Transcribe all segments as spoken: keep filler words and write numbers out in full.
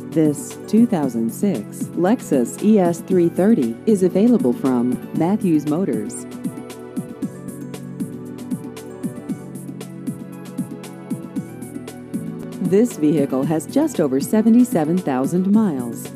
This two thousand six Lexus E S three thirty is available from Matthews Motors. This vehicle has just over seventy-seven thousand miles.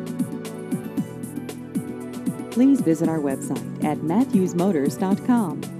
Please visit our website at matthews motors dot com.